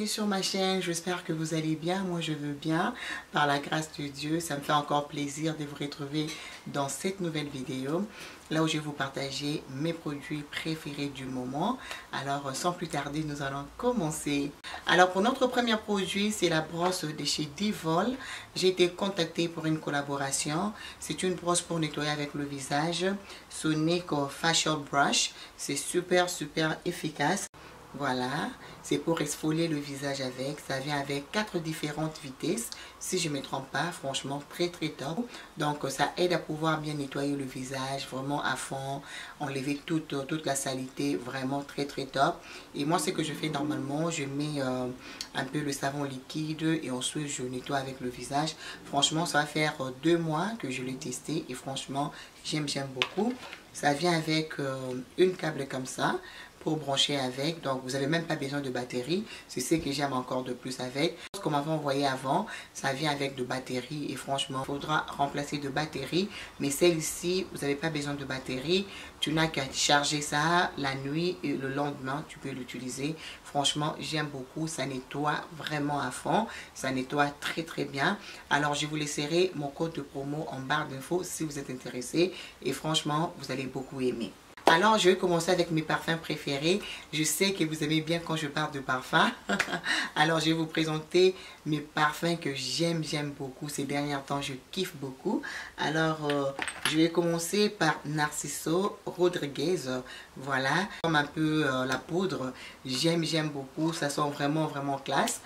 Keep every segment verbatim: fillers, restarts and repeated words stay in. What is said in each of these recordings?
bienvenue sur ma chaîne, j'espère que vous allez bien, moi je veux bien, par la grâce de Dieu. Ça me fait encore plaisir de vous retrouver dans cette nouvelle vidéo, là où je vais vous partager mes produits préférés du moment. Alors sans plus tarder, nous allons commencer. Alors pour notre premier produit, c'est la brosse de chez Divol. J'ai été contactée pour une collaboration. C'est une brosse pour nettoyer avec le visage, Sonic Facial Brush. C'est super super efficace. Voilà, c'est pour exfolier le visage avec. Ça vient avec quatre différentes vitesses, si je ne me trompe pas. Franchement, très très top. Donc ça aide à pouvoir bien nettoyer le visage, vraiment à fond, enlever toute, toute la saleté, vraiment très très top. Et moi, ce que je fais normalement, je mets euh, un peu le savon liquide et ensuite je nettoie avec le visage. Franchement, ça va faire deux mois que je l'ai testé et franchement, j'aime j'aime beaucoup. Ça vient avec euh, une câble comme ça pour brancher avec, donc vous n'avez même pas besoin de batterie. C'est ce que j'aime encore de plus avec. Ce qu'on m'avait envoyé avant, ça vient avec de batterie et franchement, il faudra remplacer de batterie. Mais celle-ci, vous n'avez pas besoin de batterie. Tu n'as qu'à charger ça la nuit et le lendemain, tu peux l'utiliser. Franchement, j'aime beaucoup. Ça nettoie vraiment à fond. Ça nettoie très très bien. Alors, je vous laisserai mon code de promo en barre d'infos si vous êtes intéressé. Et franchement, vous allez beaucoup aimer. Alors, je vais commencer avec mes parfums préférés. Je sais que vous aimez bien quand je parle de parfums. Alors, je vais vous présenter mes parfums que j'aime, j'aime beaucoup. Ces derniers temps, je kiffe beaucoup. Alors, euh, je vais commencer par Narciso Rodriguez. Voilà, comme un peu euh, la poudre. J'aime, j'aime beaucoup. Ça sent vraiment, vraiment classe.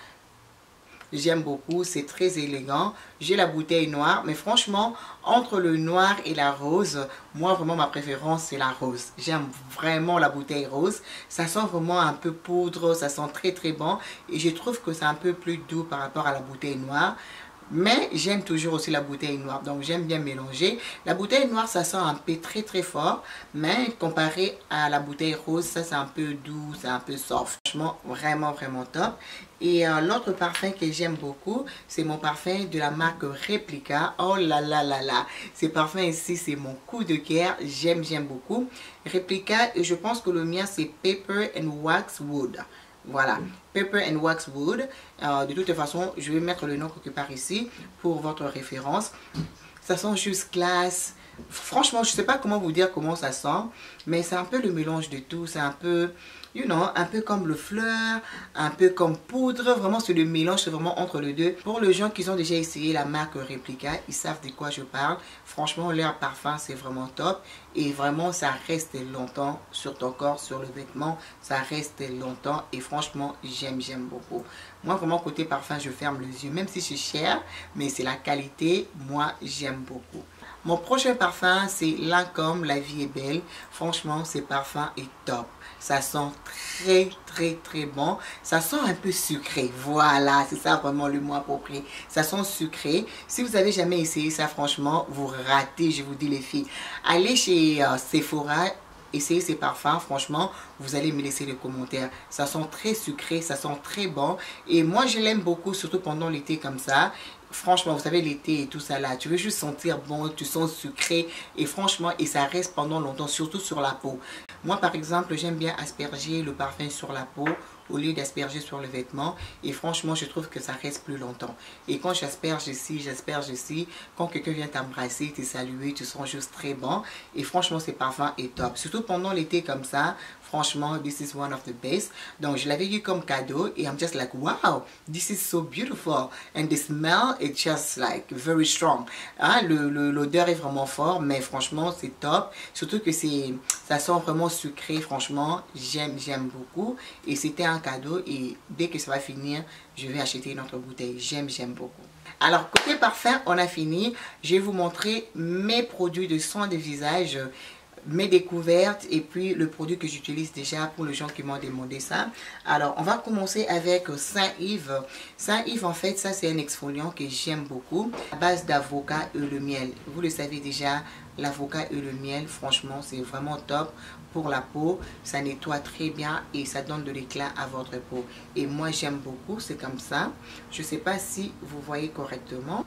J'aime beaucoup, c'est très élégant. J'ai la bouteille noire, mais franchement, entre le noir et la rose, moi vraiment ma préférence c'est la rose. J'aime vraiment la bouteille rose. Ça sent vraiment un peu poudre, ça sent très très bon. Et je trouve que c'est un peu plus doux par rapport à la bouteille noire. Mais j'aime toujours aussi la bouteille noire, donc j'aime bien mélanger. La bouteille noire, ça sent un peu très très fort, mais comparé à la bouteille rose, ça c'est un peu doux, c'est un peu soft. Franchement, vraiment vraiment top. Et euh, l'autre parfum que j'aime beaucoup, c'est mon parfum de la marque Replica. Oh là là là là, ce parfum ici, c'est mon coup de cœur. J'aime, j'aime beaucoup. Replica, et je pense que le mien, c'est Pepper and Wax Wood. Voilà, Pepper and Wax Wood. Euh, de toute façon, je vais mettre le nom quelque part ici pour votre référence. Ça sent juste classe. Franchement, je ne sais pas comment vous dire comment ça sent, mais c'est un peu le mélange de tout. C'est un peu, you know, un peu comme le fleur, un peu comme poudre. Vraiment, c'est le mélange, c'est vraiment entre les deux. Pour les gens qui ont déjà essayé la marque Replica, ils savent de quoi je parle. Franchement, leur parfum, c'est vraiment top. Et vraiment, ça reste longtemps sur ton corps, sur le vêtement. Ça reste longtemps. Et franchement, j'aime, j'aime beaucoup. Moi, vraiment, côté parfum, je ferme les yeux. Même si c'est cher, mais c'est la qualité. Moi, j'aime beaucoup. Mon prochain parfum, c'est Lancôme, La Vie est Belle. Franchement, ce parfum est top. Ça sent très, très, très bon. Ça sent un peu sucré. Voilà, c'est ça vraiment le mot approprié. Ça sent sucré. Si vous avez jamais essayé ça, franchement, vous ratez, je vous dis les filles. Allez chez euh, Sephora. Essayez ces parfums, franchement, vous allez me laisser les commentaires. Ça sent très sucré, ça sent très bon. Et moi, je l'aime beaucoup, surtout pendant l'été comme ça. Franchement, vous savez, l'été et tout ça là, tu veux juste sentir bon, tu sens sucré. Et franchement, et ça reste pendant longtemps, surtout sur la peau. Moi, par exemple, j'aime bien asperger le parfum sur la peau au lieu d'asperger sur le vêtement. Et franchement, je trouve que ça reste plus longtemps. Et quand j'asperge ici, j'asperge ici, quand quelqu'un vient t'embrasser, te saluer, tu sens juste très bon. Et franchement, ce parfum est top. Surtout pendant l'été comme ça, franchement, this is one of the best. Donc, je l'avais eu comme cadeau et I'm just like, wow, this is so beautiful. And the smell is just like very strong. Hein, l'odeur est vraiment fort, mais franchement, c'est top. Surtout que c'est, ça sent vraiment sucré, franchement, j'aime, j'aime beaucoup. Et c'était un cadeau et dès que ça va finir, je vais acheter une autre bouteille. J'aime, j'aime beaucoup. Alors, côté parfum, on a fini. Je vais vous montrer mes produits de soins de visage, mes découvertes et puis le produit que j'utilise déjà pour les gens qui m'ont demandé ça. Alors, on va commencer avec Saint-Yves. Saint-Yves, en fait, ça c'est un exfoliant que j'aime beaucoup à base d'avocat et le miel. Vous le savez déjà, l'avocat et le miel, franchement, c'est vraiment top pour la peau. Ça nettoie très bien et ça donne de l'éclat à votre peau. Et moi, j'aime beaucoup, c'est comme ça. Je ne sais pas si vous voyez correctement.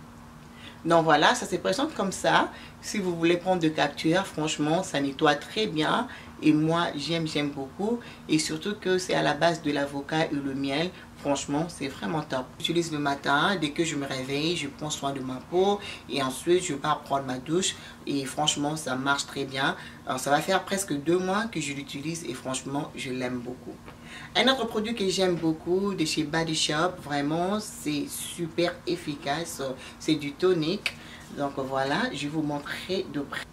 Donc voilà, ça se présente comme ça. Si vous voulez prendre de capture, franchement, ça nettoie très bien. et moi j'aime j'aime beaucoup, et surtout que c'est à la base de l'avocat et le miel. Franchement, c'est vraiment top. J'utilise le matin, dès que je me réveille, je prends soin de ma peau et ensuite je pars prendre ma douche et franchement, ça marche très bien. Alors, ça va faire presque deux mois que je l'utilise et franchement, je l'aime beaucoup. Un autre produit que j'aime beaucoup de chez Body Shop, vraiment, c'est super efficace. C'est du tonique. Donc voilà, je vais vous montrer de près.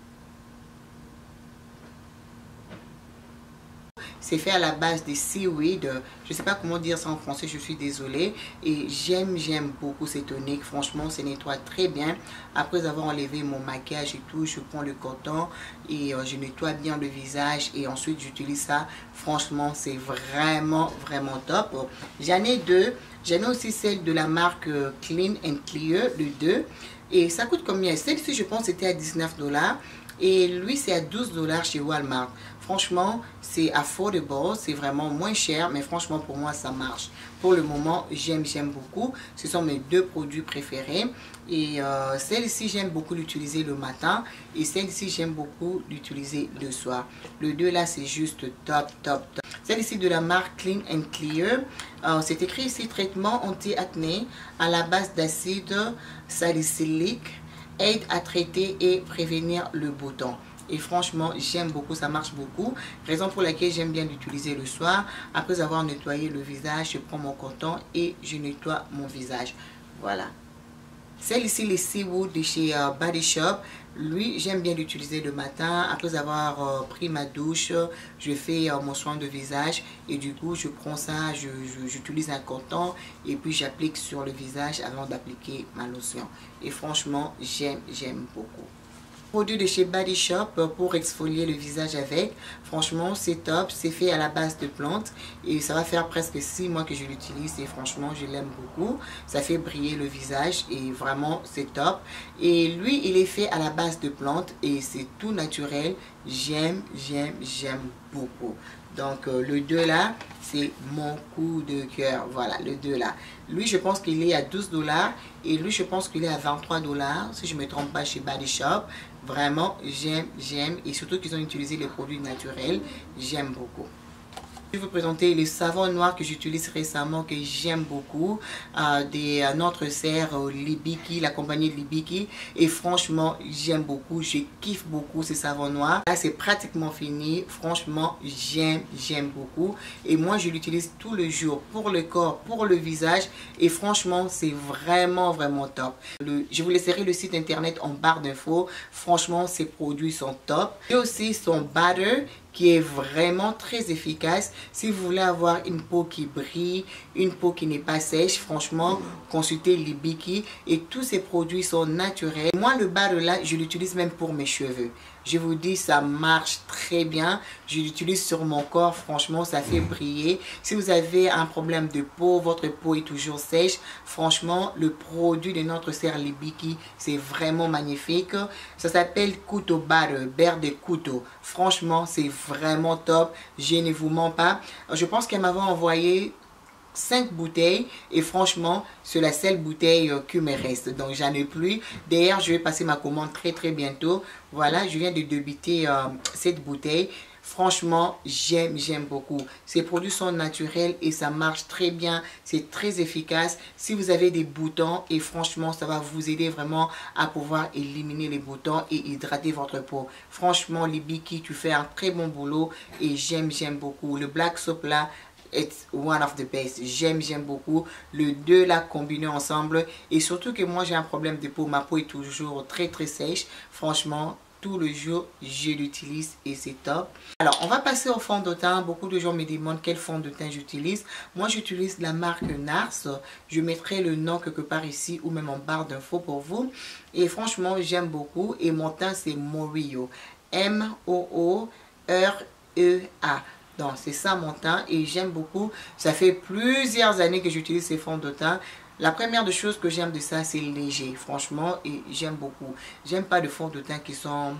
C'est fait à la base des seaweed. Je ne sais pas comment dire ça en français, je suis désolée. Et j'aime, j'aime beaucoup ces toniques. Franchement, ça nettoie très bien. Après avoir enlevé mon maquillage et tout, je prends le coton et euh, je nettoie bien le visage. Et ensuite, j'utilise ça. Franchement, c'est vraiment, vraiment top. J'en ai deux. J'en ai aussi celle de la marque Clean and Clear, le deux. Et ça coûte combien? Celle-ci, je pense, c'était à dix-neuf dollars. Et lui, c'est à douze dollars chez Walmart. Franchement, c'est affordable, c'est vraiment moins cher, mais franchement, pour moi, ça marche. Pour le moment, j'aime, j'aime beaucoup. Ce sont mes deux produits préférés. Et euh, celle-ci, j'aime beaucoup l'utiliser le matin. Et celle-ci, j'aime beaucoup l'utiliser le soir. Le deux, là, c'est juste top, top, top. Celle-ci de la marque Clean and Clear. Euh, c'est écrit ici, traitement anti-acné à la base d'acide salicylique. Aide à traiter et prévenir le bouton. Et franchement, j'aime beaucoup, ça marche beaucoup. Raison pour laquelle j'aime bien l'utiliser le soir. Après avoir nettoyé le visage, je prends mon coton et je nettoie mon visage. Voilà. Celle-ci, les Seawood de chez euh, Body Shop. Lui, j'aime bien l'utiliser le matin. Après avoir euh, pris ma douche, je fais euh, mon soin de visage. Et du coup, je prends ça, j'utilise un coton. Et puis, j'applique sur le visage avant d'appliquer ma lotion. Et franchement, j'aime, j'aime beaucoup. Produit de chez Body Shop pour exfolier le visage avec. Franchement, c'est top. C'est fait à la base de plantes. Et ça va faire presque six mois que je l'utilise. Et franchement, je l'aime beaucoup. Ça fait briller le visage. Et vraiment, c'est top. Et lui, il est fait à la base de plantes. Et c'est tout naturel. J'aime, j'aime, j'aime beaucoup. Donc, euh, le deux là, c'est mon coup de cœur. Voilà, le deux là. Lui, je pense qu'il est à douze dollars. Et lui, je pense qu'il est à vingt-trois dollars. Si je ne me trompe pas, chez Body Shop. Vraiment, j'aime, j'aime. Et surtout qu'ils ont utilisé les produits naturels. J'aime beaucoup. Je vais vous présenter le savon noir que j'utilise récemment, que j'aime beaucoup, euh, de euh, notre serre euh, Libiki, la compagnie Libiki. Et franchement, j'aime beaucoup, je kiffe beaucoup ce savon noir. Là, c'est pratiquement fini. Franchement, j'aime, j'aime beaucoup. Et moi, je l'utilise tout le jour pour le corps, pour le visage. Et franchement, c'est vraiment, vraiment top. Le, je vous laisserai le site internet en barre d'infos. Franchement, ces produits sont top. Et aussi son butter, qui est vraiment très efficace. Si vous voulez avoir une peau qui brille, une peau qui n'est pas sèche, franchement, consultez Libiki. Et tous ces produits sont naturels. Moi, le butter là, je l'utilise même pour mes cheveux. Je vous dis, ça marche très bien. Je l'utilise sur mon corps. Franchement, ça fait briller. Si vous avez un problème de peau, votre peau est toujours sèche. Franchement, le produit de notre serre Libiki, c'est vraiment magnifique. Ça s'appelle Couteau Butter, beurre de couteau. Franchement, c'est vraiment top. Je ne vous mens pas. Je pense qu'elle m'avait envoyé cinq bouteilles et franchement c'est la seule bouteille euh, qui me reste, donc j'en ai plus. D'ailleurs, je vais passer ma commande très très bientôt. Voilà, je viens de débiter euh, cette bouteille. Franchement, j'aime, j'aime beaucoup. Ces produits sont naturels et ça marche très bien. C'est très efficace. Si vous avez des boutons, et franchement, ça va vous aider vraiment à pouvoir éliminer les boutons et hydrater votre peau. Franchement, Libiki, tu fais un très bon boulot et j'aime, j'aime beaucoup. Le Black Soap là, it's one of the best. J'aime, j'aime beaucoup. Le deux là combiné ensemble. Et surtout que moi j'ai un problème de peau. Ma peau est toujours très très sèche. Franchement, tout le jour je l'utilise et c'est top. Alors on va passer au fond de teint. Beaucoup de gens me demandent quel fond de teint j'utilise. Moi j'utilise la marque Nars. Je mettrai le nom quelque part ici ou même en barre d'infos pour vous. Et franchement j'aime beaucoup. Et mon teint c'est Morio. M O O R E A. Donc c'est ça mon teint et j'aime beaucoup. Ça fait plusieurs années que j'utilise ces fonds de teint. La première des choses que j'aime de ça, c'est léger, franchement, et j'aime beaucoup. J'aime pas de fonds de teint qui sont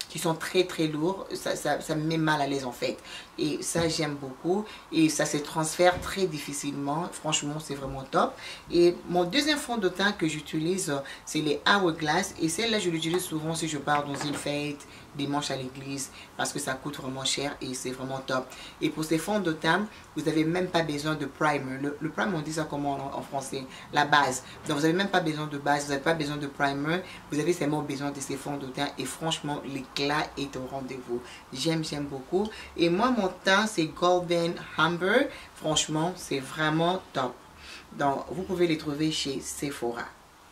qui sont très très lourds, ça, ça, ça me met mal à l'aise en fait. Et ça j'aime beaucoup et ça se transfère très difficilement. Franchement c'est vraiment top. Et mon deuxième fond de teint que j'utilise, c'est les Hourglass. Et celle-là je l'utilise souvent si je pars dans une fête, dimanche à l'église, parce que ça coûte vraiment cher et c'est vraiment top. Et pour ces fonds de teint, vous n'avez même pas besoin de primer. Le, le primer, on dit ça comment en, en français? La base. Donc vous n'avez même pas besoin de base, vous n'avez pas besoin de primer, vous avez seulement besoin de ces fonds de teint et franchement l'éclat est au rendez-vous. J'aime, j'aime beaucoup. Et moi mon teint c'est Golden Amber. Franchement c'est vraiment top. Donc vous pouvez les trouver chez Sephora.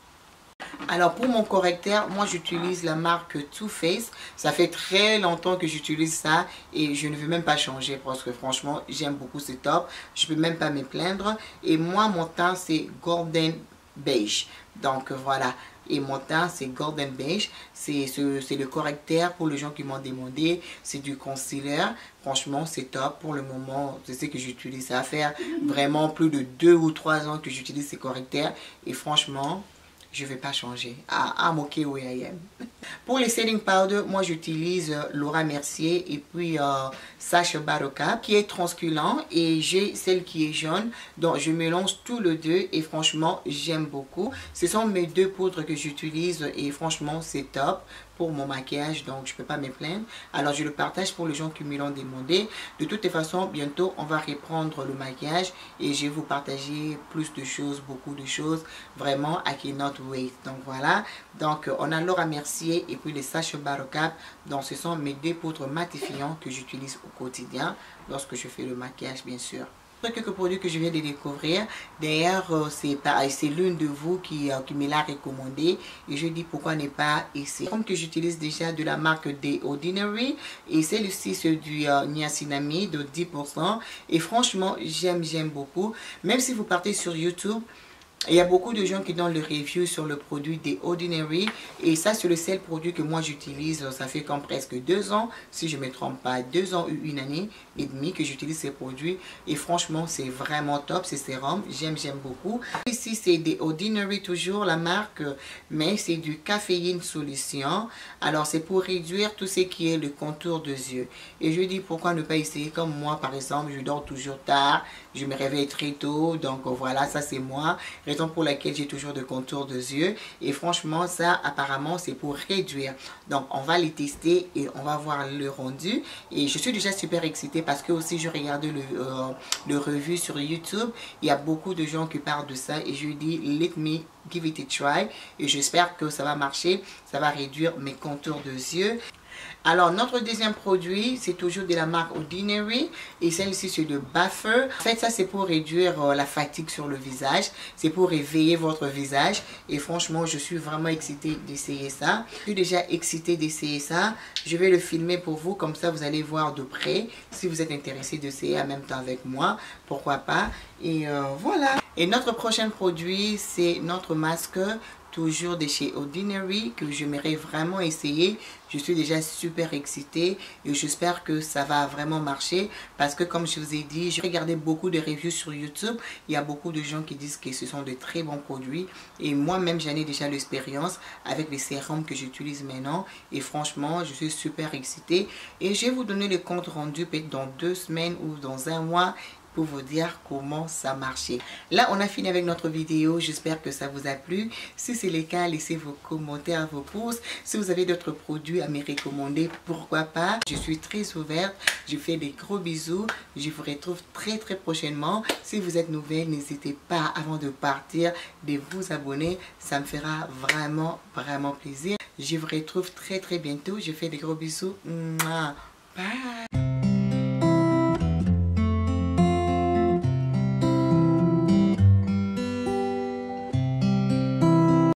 Alors pour mon correcteur, moi j'utilise la marque Too Faced. Ça fait très longtemps que j'utilise ça et je ne veux même pas changer parce que franchement j'aime beaucoup, c'est top. Je peux même pas me plaindre. Et moi mon teint c'est Golden Beige. Donc voilà. Et mon teint c'est Golden Beige. C'est ce, le correcteur pour les gens qui m'ont demandé. C'est du concealer. Franchement c'est top. Pour le moment je sais que j'utilise ça. Ça fait vraiment plus de deux ou trois ans que j'utilise ces correcteurs. Et franchement je ne vais pas changer. Ah, I'm okay where I am. Pour les setting powder, moi j'utilise euh, Laura Mercier et puis euh, Sacha Baron Cohen qui est translucent et j'ai celle qui est jaune. Donc je mélange tous les deux et franchement j'aime beaucoup. Ce sont mes deux poudres que j'utilise et franchement c'est top pour mon maquillage, donc je peux pas me plaindre. Alors je le partage pour les gens qui me l'ont demandé. De toutes façons, bientôt on va reprendre le maquillage et je vais vous partager plus de choses, beaucoup de choses. Vraiment, I cannot wait. Donc voilà, donc on a Laura Mercier et puis les Sacha Baron Cohen. Donc ce sont mes deux poudres matifiantes que j'utilise au quotidien lorsque je fais le maquillage bien sûr. Quelques produits que je viens de découvrir. D'ailleurs, c'est l'une de vous qui, euh, qui me l'a recommandé. Et je dis pourquoi ne pas essayer. Comme que j'utilise déjà de la marque The Ordinary. Et celle-ci, c'est du euh, niacinamide de dix pour cent. Et franchement, j'aime, j'aime beaucoup. Même si vous partez sur YouTube, il y a beaucoup de gens qui donnent le review sur le produit The Ordinary. Et ça, c'est le seul produit que moi j'utilise. Ça fait comme presque deux ans, si je ne me trompe pas, deux ans ou une année et demie que j'utilise ces produits. Et franchement, c'est vraiment top, ces sérums. J'aime, j'aime beaucoup. Ici, c'est The Ordinary, toujours la marque, mais c'est du caféine solution. Alors, c'est pour réduire tout ce qui est le contour des yeux. Et je dis, pourquoi ne pas essayer comme moi, par exemple, je dors toujours tard, je me réveille très tôt. Donc, voilà, ça c'est moi. Raison pour laquelle j'ai toujours de contours de yeux. Et franchement, ça, apparemment, c'est pour réduire. Donc, on va les tester et on va voir le rendu. Et je suis déjà super excitée parce que aussi, je regardais le, euh, le revue sur YouTube. Il y a beaucoup de gens qui parlent de ça. Et je dis, let me give it a try. Et j'espère que ça va marcher. Ça va réduire mes contours de yeux. Alors, notre deuxième produit, c'est toujours de la marque Ordinary. Et celle-ci, c'est de Buffer. En fait, ça, c'est pour réduire euh, la fatigue sur le visage. C'est pour réveiller votre visage. Et franchement, je suis vraiment excitée d'essayer ça. Je suis déjà excitée d'essayer ça. Je vais le filmer pour vous. Comme ça, vous allez voir de près. Si vous êtes intéressé d'essayer en même temps avec moi, pourquoi pas. Et euh, voilà. Et notre prochain produit, c'est notre masque. Toujours de chez Ordinary que j'aimerais vraiment essayer. Je suis déjà super excitée et j'espère que ça va vraiment marcher parce que comme je vous ai dit, j'ai regardé beaucoup de reviews sur YouTube. Il y a beaucoup de gens qui disent que ce sont de très bons produits et moi-même j'en ai déjà l'expérience avec les sérums que j'utilise maintenant et franchement je suis super excitée et je vais vous donner le compte rendu peut-être dans deux semaines ou dans un mois pour vous dire comment ça marchait. Là, on a fini avec notre vidéo. J'espère que ça vous a plu. Si c'est le cas, laissez vos commentaires, vos pouces. Si vous avez d'autres produits à me recommander, pourquoi pas. Je suis très ouverte. Je fais des gros bisous. Je vous retrouve très très prochainement. Si vous êtes nouvelle, n'hésitez pas avant de partir de vous abonner. Ça me fera vraiment vraiment plaisir. Je vous retrouve très très bientôt. Je fais des gros bisous. Bye.